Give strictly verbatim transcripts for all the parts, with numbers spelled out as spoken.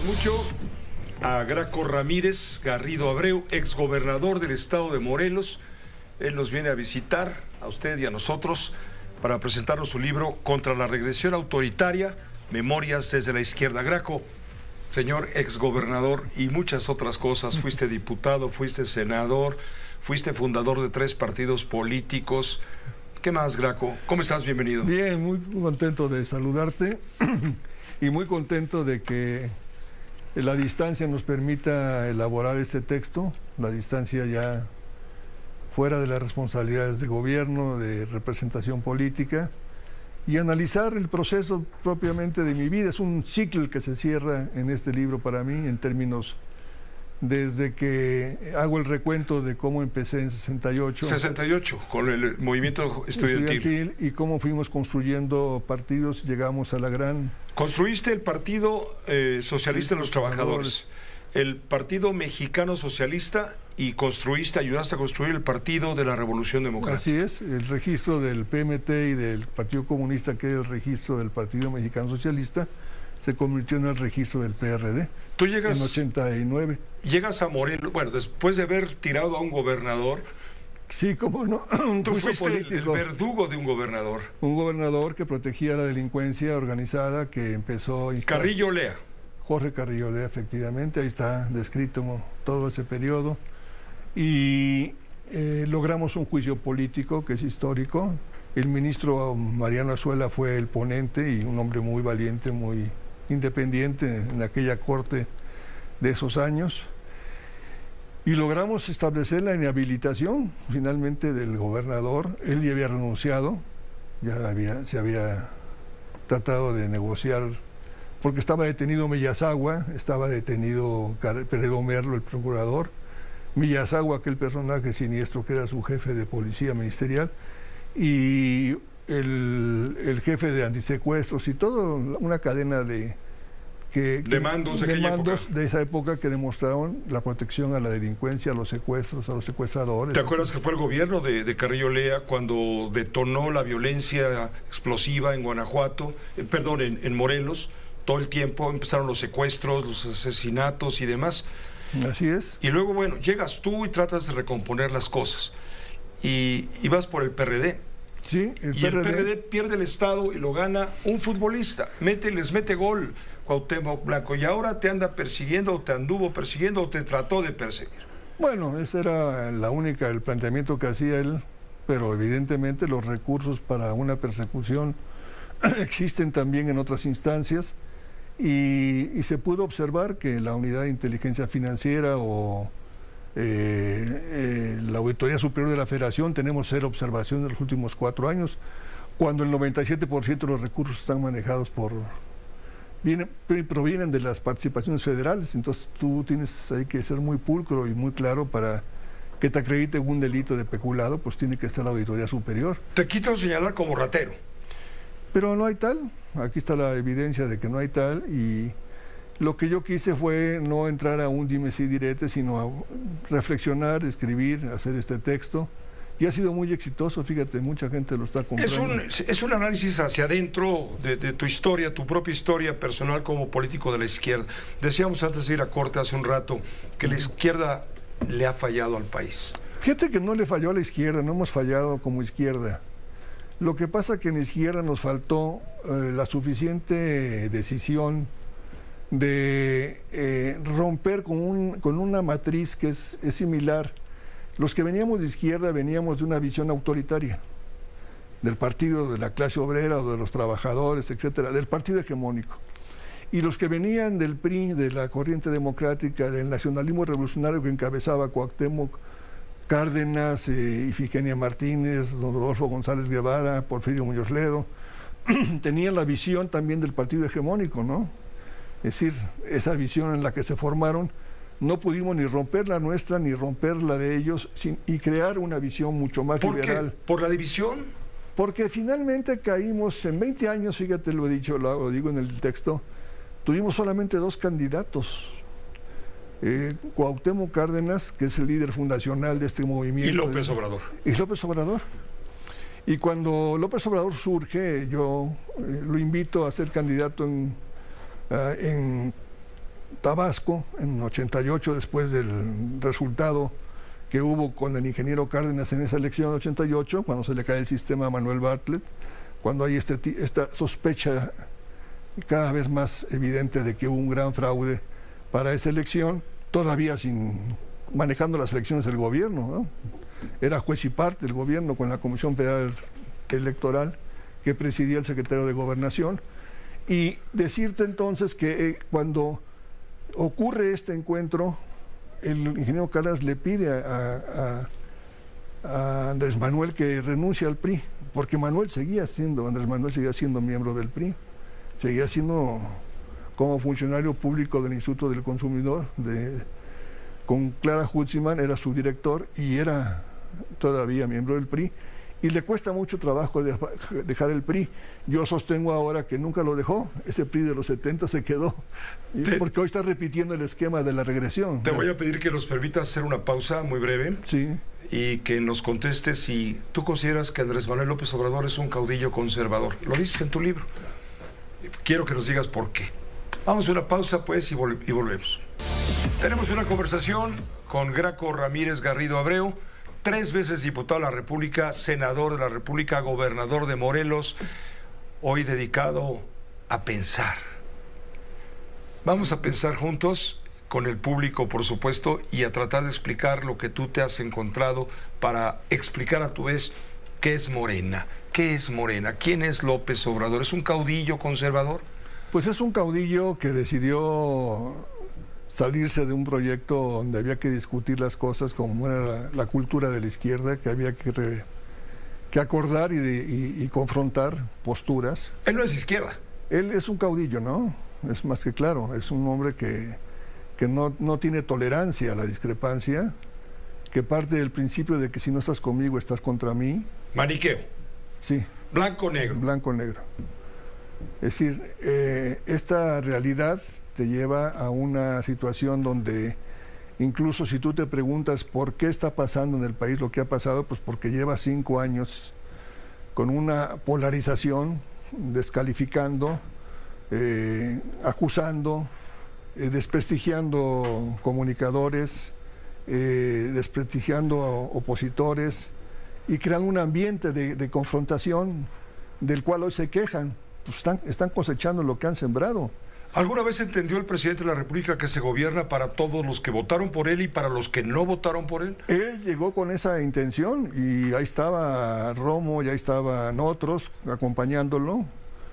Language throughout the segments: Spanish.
Agradecemos mucho a Graco Ramírez Garrido Abreu, exgobernador del estado de Morelos. Él nos viene a visitar, a usted y a nosotros, para presentarnos su libro Contra la regresión autoritaria, Memorias desde la izquierda. Graco, señor exgobernador y muchas otras cosas, fuiste diputado, fuiste senador, fuiste fundador de tres partidos políticos. ¿Qué más, Graco? ¿Cómo estás? Bienvenido. Bien, muy contento de saludarte y muy contento de que la distancia nos permita elaborar este texto, la distancia ya fuera de las responsabilidades de gobierno, de representación política, y analizar el proceso propiamente de mi vida. Es un ciclo que se cierra en este libro para mí, en términos desde que hago el recuento de cómo empecé en sesenta y ocho. sesenta y ocho, con el movimiento estudiantil. estudiantil y cómo fuimos construyendo partidos, llegamos a la gran... Construiste el Partido eh, Socialista de los Trabajadores, el Partido Mexicano Socialista, y construiste, ayudaste a construir el Partido de la Revolución Democrática. Así es, el registro del P M T y del Partido Comunista, que es el registro del Partido Mexicano Socialista, se convirtió en el registro del P R D. Tú llegas... En ochenta y nueve. Llegas a Morelos, bueno, después de haber tirado a un gobernador... Sí, cómo no, un Tú fuiste político. el, el verdugo de un gobernador. Un gobernador que protegía la delincuencia organizada, que empezó a instalar... Carrillo Lea. Jorge Carrillo Lea, efectivamente, ahí está descrito todo ese periodo. Y eh, logramos un juicio político que es histórico. El ministro Mariano Azuela fue el ponente, y un hombre muy valiente, muy independiente en aquella corte de esos años. Y logramos establecer la inhabilitación finalmente del gobernador. Él ya había renunciado, ya había, se había tratado de negociar, porque estaba detenido Millasagua, estaba detenido Peredo Merlo, el procurador, Millasagua, aquel personaje siniestro que era su jefe de policía ministerial, y el, el jefe de antisecuestros, y toda una cadena de... Que, de mandos, de, de, aquella mandos época. de esa época, que demostraron la protección a la delincuencia, a los secuestros, a los secuestradores. ¿Te acuerdas que fue el gobierno de, de Carrillo Lea cuando detonó la violencia explosiva en Guanajuato, eh, perdón, en, en Morelos? Todo el tiempo empezaron los secuestros, los asesinatos y demás. Así es. Y luego, bueno, llegas tú y tratas de recomponer las cosas. Y, y vas por el P R D. Sí, el y P R D. el P R D pierde el Estado y lo gana un futbolista. Mete, les mete gol, Cuauhtémoc Blanco. Y ahora te anda persiguiendo, o te anduvo persiguiendo, o te trató de perseguir. Bueno, esa era la única, el planteamiento que hacía él, pero evidentemente los recursos para una persecución existen también en otras instancias. Y, y se pudo observar que la Unidad de Inteligencia Financiera o eh, eh, la Auditoría Superior de la Federación tenemos cero observación en los últimos cuatro años, cuando el noventa y siete por ciento de los recursos están manejados por... Vienen, provienen de las participaciones federales. Entonces tú tienes hay que ser muy pulcro y muy claro para que te acredite un delito de peculado, pues tiene que estar la Auditoría Superior. Te quito señalar como ratero. Pero no hay tal, aquí está la evidencia de que no hay tal, y lo que yo quise fue no entrar a un dime sí direte, sino a reflexionar, escribir, hacer este texto, y ha sido muy exitoso, fíjate, mucha gente lo está comprando. Es un, es un análisis hacia adentro de, de tu historia, tu propia historia personal como político de la izquierda. Decíamos antes de ir a corte hace un rato que la izquierda le ha fallado al país. Fíjate que no le falló a la izquierda, no hemos fallado como izquierda. Lo que pasa es que en la izquierda nos faltó eh, la suficiente decisión de eh, romper con, un, con una matriz que es, es similar. Los que veníamos de izquierda veníamos de una visión autoritaria, del partido de la clase obrera o de los trabajadores, etcétera, del partido hegemónico. Y los que venían del P R I, de la corriente democrática, del nacionalismo revolucionario que encabezaba Cuauhtémoc Cárdenas, eh, Ifigenia Martínez, don Rodolfo González Guevara, Porfirio Muñoz Ledo, tenían la visión también del partido hegemónico, ¿no? Es decir, esa visión en la que se formaron, no pudimos ni romper la nuestra, ni romper la de ellos, sin, y crear una visión mucho más ¿Por liberal. qué? ¿Por la división? Porque finalmente caímos, en veinte años, fíjate, lo he dicho, lo digo en el texto, tuvimos solamente dos candidatos. Eh, Cuauhtémoc Cárdenas, que es el líder fundacional de este movimiento. Y López Obrador. Y López Obrador. Y cuando López Obrador surge, yo eh, lo invito a ser candidato en, uh, en Tabasco en ochenta y ocho, después del resultado que hubo con el ingeniero Cárdenas en esa elección de ochenta y ocho, cuando se le cae el sistema a Manuel Bartlett, cuando hay este, esta sospecha cada vez más evidente de que hubo un gran fraude para esa elección, todavía sin manejando las elecciones del gobierno, ¿no? Era juez y parte el gobierno con la Comisión Federal Electoral que presidía el secretario de Gobernación. Y decirte entonces que eh, cuando ocurre este encuentro, el ingeniero Cárdenas le pide a, a, a Andrés Manuel que renuncie al P R I, porque Manuel seguía siendo, Andrés Manuel seguía siendo miembro del P R I, seguía siendo como funcionario público del Instituto del Consumidor, de, con Clara Hutzman era su director y era todavía miembro del P R I, y le cuesta mucho trabajo dejar el P R I. Yo sostengo ahora que nunca lo dejó, ese P R I de los setenta se quedó, te, porque hoy está repitiendo el esquema de la regresión. Te voy a pedir que nos permitas hacer una pausa muy breve. Sí. Y que nos contestes si tú consideras que Andrés Manuel López Obrador es un caudillo conservador. Lo dices en tu libro. Quiero que nos digas por qué. Vamos a una pausa, pues, y, vol y volvemos. Tenemos una conversación con Graco Ramírez Garrido Abreu, tres veces diputado de la República, senador de la República, gobernador de Morelos, hoy dedicado a pensar. Vamos a pensar juntos, con el público, por supuesto, y a tratar de explicar lo que tú te has encontrado para explicar a tu vez qué es Morena. ¿Qué es Morena? ¿Quién es López Obrador? ¿Es un caudillo conservador? Pues es un caudillo que decidió salirse de un proyecto donde había que discutir las cosas como era la, la cultura de la izquierda, que había que, re, que acordar y, y, y confrontar posturas. Él no es izquierda. Él es un caudillo, ¿no? Es más que claro, es un hombre que, que no, no tiene tolerancia a la discrepancia, que parte del principio de que si no estás conmigo, estás contra mí. Maniqueo. Sí. Blanco-negro. Blanco-negro. Es decir, eh, esta realidad te lleva a una situación donde incluso si tú te preguntas por qué está pasando en el país lo que ha pasado, pues porque lleva cinco años con una polarización, descalificando, eh, acusando, eh, desprestigiando comunicadores, eh, desprestigiando opositores y creando un ambiente de, de confrontación del cual hoy se quejan. Pues están, están cosechando lo que han sembrado. ¿Alguna vez entendió el presidente de la República que se gobierna para todos los que votaron por él y para los que no votaron por él? Él llegó con esa intención y ahí estaba Romo, y ahí estaban otros acompañándolo,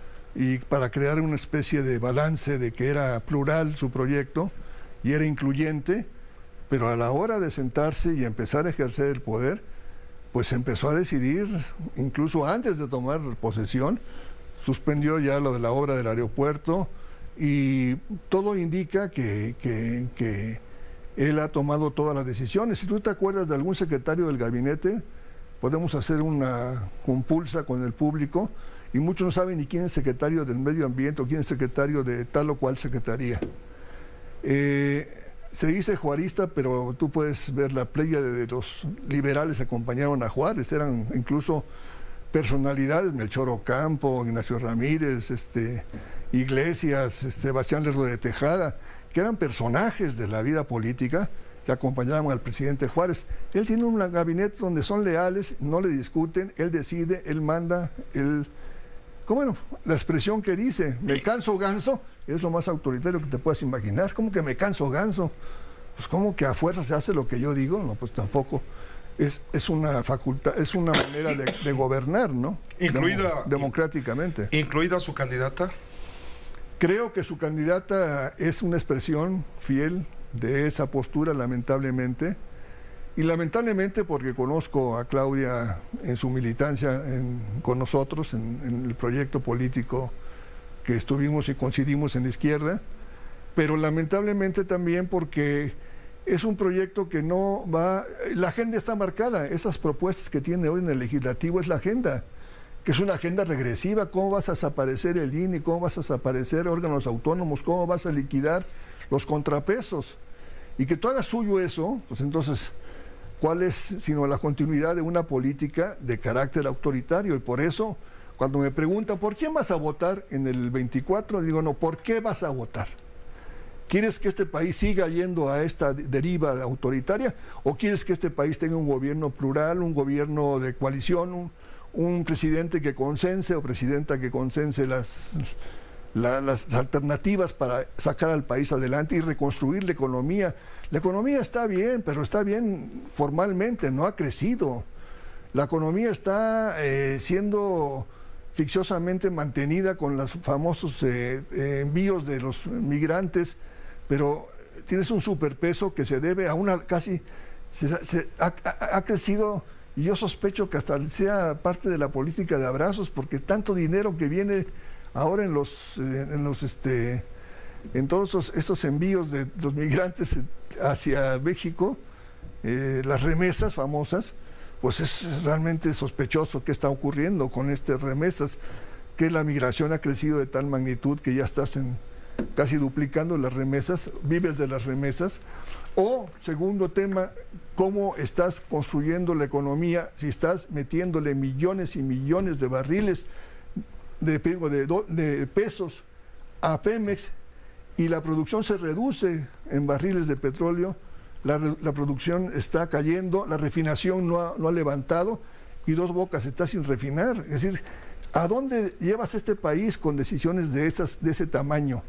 y para crear una especie de balance de que era plural su proyecto y era incluyente, pero a la hora de sentarse y empezar a ejercer el poder, pues empezó a decidir, incluso antes de tomar posesión, suspendió ya lo de la obra del aeropuerto, y todo indica que, que, que él ha tomado todas las decisiones. Si tú te acuerdas de algún secretario del gabinete, podemos hacer una compulsa con el público, y muchos no saben ni quién es secretario del medio ambiente o quién es secretario de tal o cual secretaría. Eh, se dice juarista, pero tú puedes ver la playa de los liberales acompañaron a Juárez, eran incluso personalidades, Melchor Ocampo, Ignacio Ramírez, este, Iglesias, Sebastián Lerdo de Tejada, que eran personajes de la vida política que acompañaban al presidente Juárez. Él tiene un gabinete donde son leales, no le discuten, él decide, él manda, él... ¿Cómo no? La expresión que dice, me canso ganso, es lo más autoritario que te puedas imaginar. ¿Cómo que me canso ganso? Pues ¿cómo que a fuerza se hace lo que yo digo? No, pues tampoco. Es, es una facultad, es una manera de, de gobernar, ¿no? Incluida, Demo, democráticamente. ¿Incluida su candidata? Creo que su candidata es una expresión fiel de esa postura, lamentablemente. Y lamentablemente porque conozco a Claudia en su militancia en, con nosotros, en, en el proyecto político que estuvimos y coincidimos en la izquierda, pero lamentablemente también porque es un proyecto que no va... La agenda está marcada, esas propuestas que tiene hoy en el legislativo es la agenda, que es una agenda regresiva. ¿Cómo vas a desaparecer el I N E? ¿Cómo vas a desaparecer órganos autónomos? ¿Cómo vas a liquidar los contrapesos? Y que tú hagas suyo eso, pues entonces, ¿cuál es sino la continuidad de una política de carácter autoritario? Y por eso, cuando me preguntan, ¿por quién vas a votar en el veinticuatro? Digo, no, ¿por qué vas a votar? ¿Quieres que este país siga yendo a esta deriva autoritaria o quieres que este país tenga un gobierno plural, un gobierno de coalición, un, un presidente que consense o presidenta que consense las, la, las alternativas para sacar al país adelante y reconstruir la economía? La economía está bien, pero está bien formalmente, no ha crecido. La economía está eh, siendo ficciosamente mantenida con los famosos eh, eh, envíos de los migrantes, pero tienes un superpeso que se debe a una casi, se, se, ha, ha, ha crecido, y yo sospecho que hasta sea parte de la política de abrazos, porque tanto dinero que viene ahora en los, eh, en los este, en todos estos, estos envíos de los migrantes hacia México, eh, las remesas famosas, pues es realmente sospechoso qué está ocurriendo con estas remesas, que la migración ha crecido de tal magnitud que ya estás en casi duplicando las remesas, vives de las remesas. O, segundo tema, cómo estás construyendo la economía si estás metiéndole millones y millones de barriles de, de, de pesos a Pemex y la producción se reduce en barriles de petróleo, la, la producción está cayendo, la refinación no ha, no ha levantado y Dos Bocas está sin refinar. Es decir, ¿a dónde llevas este país con decisiones de, esas, de ese tamaño?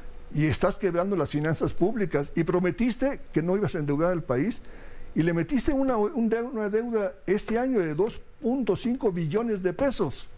Y estás quebrando las finanzas públicas y prometiste que no ibas a endeudar al país y le metiste una, un de, una deuda este año de dos punto cinco billones de pesos.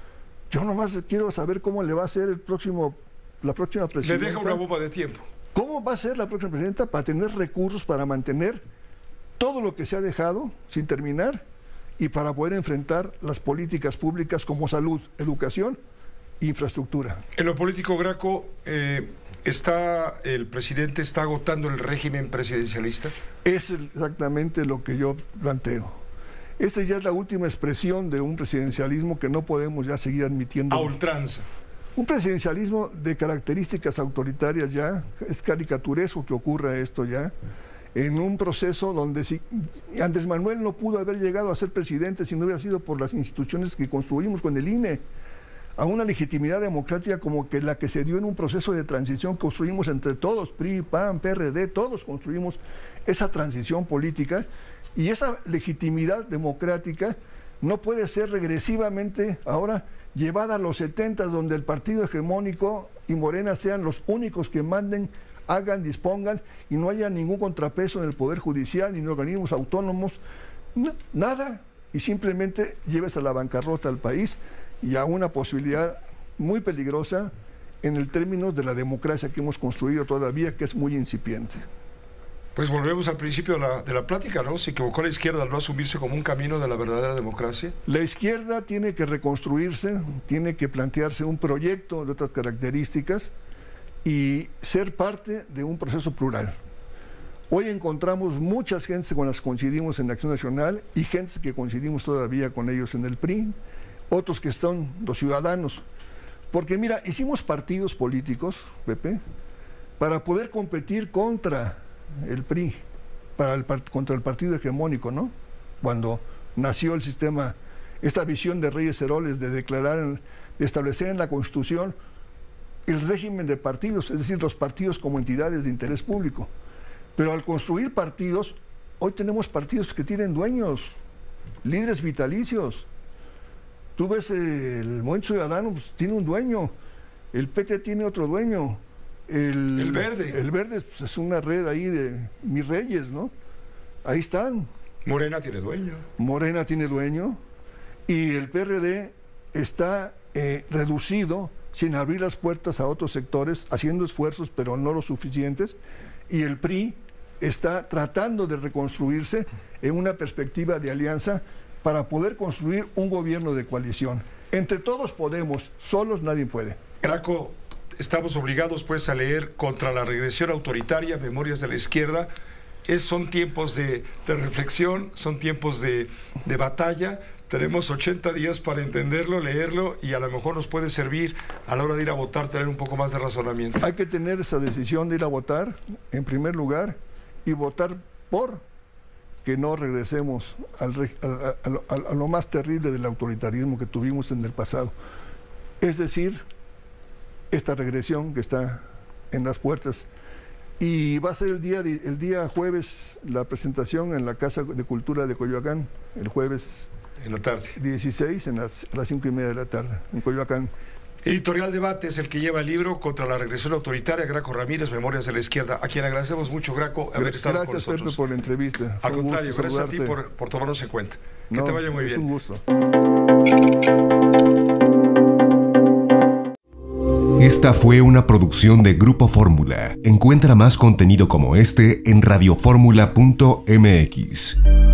Yo nomás quiero saber cómo le va a hacer el próximo, la próxima presidenta. Le deja una bomba de tiempo. ¿Cómo va a ser la próxima presidenta para tener recursos para mantener todo lo que se ha dejado sin terminar y para poder enfrentar las políticas públicas como salud, educación e infraestructura? En lo político, Graco, eh, está el presidente está agotando el régimen presidencialista. Es exactamente lo que yo planteo. Esta ya es la última expresión de un presidencialismo que no podemos ya seguir admitiendo. A ultranza. Un presidencialismo de características autoritarias ya, es caricaturesco que ocurra esto ya, en un proceso donde si Andrés Manuel no pudo haber llegado a ser presidente si no hubiera sido por las instituciones que construimos con el I N E, a una legitimidad democrática como que la que se dio en un proceso de transición que construimos entre todos, P R I, P A N, P R D, todos construimos esa transición política, y esa legitimidad democrática no puede ser regresivamente ahora llevada a los setentas, donde el partido hegemónico y Morena sean los únicos que manden, hagan, dispongan, y no haya ningún contrapeso en el Poder Judicial, ni en organismos autónomos, no, nada, y simplemente lleves a la bancarrota al país y a una posibilidad muy peligrosa en el término de la democracia que hemos construido todavía, que es muy incipiente. Pues volvemos al principio de la, de la plática, ¿no? Se equivocó la izquierda al no asumirse como un camino de la verdadera democracia. La izquierda tiene que reconstruirse, tiene que plantearse un proyecto de otras características y ser parte de un proceso plural. Hoy encontramos muchas gentes con las que coincidimos en la Acción Nacional y gentes que coincidimos todavía con ellos en el P R I, otros que son los ciudadanos. Porque mira, hicimos partidos políticos, Pepe, para poder competir contra el P R I, para el, contra el partido hegemónico, ¿no? Cuando nació el sistema, esta visión de Reyes Heroles de declarar, de establecer en la Constitución el régimen de partidos, es decir, los partidos como entidades de interés público. Pero al construir partidos, hoy tenemos partidos que tienen dueños, líderes vitalicios. Tú ves el Movimiento Ciudadano, pues, tiene un dueño, el P T tiene otro dueño. El, el Verde. El Verde pues, es una red ahí de mis reyes, ¿no? Ahí están. Morena tiene dueño. Morena tiene dueño. Y el P R D está eh, reducido, sin abrir las puertas a otros sectores, haciendo esfuerzos, pero no los suficientes. Y el P R I está tratando de reconstruirse en una perspectiva de alianza para poder construir un gobierno de coalición. Entre todos podemos, solos nadie puede. Graco, estamos obligados pues a leer Contra la regresión autoritaria, Memorias de la izquierda. Es, son tiempos de, de reflexión, son tiempos de, de batalla. Tenemos ochenta días para entenderlo, leerlo, y a lo mejor nos puede servir a la hora de ir a votar, tener un poco más de razonamiento. Hay que tener esa decisión de ir a votar, en primer lugar, y votar por que no regresemos al, a, a, a, a lo más terrible del autoritarismo que tuvimos en el pasado. Es decir, esta regresión que está en las puertas. Y va a ser el día, el día jueves la presentación en la Casa de Cultura de Coyoacán, el jueves en la tarde. dieciséis, en las, a las cinco y media de la tarde, en Coyoacán. Editorial Debate es el que lleva el libro contra la regresión autoritaria, Graco Ramírez, Memorias de la Izquierda, a quien agradecemos mucho, Graco, haber estado gracias, con nosotros. Pepe, por la entrevista. Al contrario, gracias a ti por, por tomarnos en cuenta. Que no, te vaya muy es bien. Un gusto. Esta fue una producción de Grupo Fórmula. Encuentra más contenido como este en radioformula punto m x.